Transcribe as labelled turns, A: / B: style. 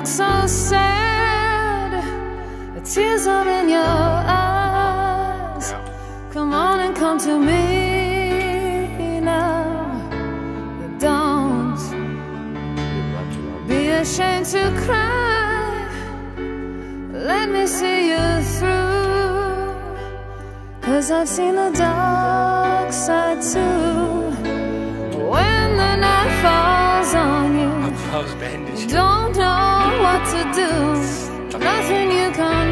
A: so sad, the tears are in your eyes. Come on and come to me now. Don't be ashamed to cry. Let me see you through, 'cause I've seen the dark side too. When the night falls on you, you don't know what to do. Nothing you can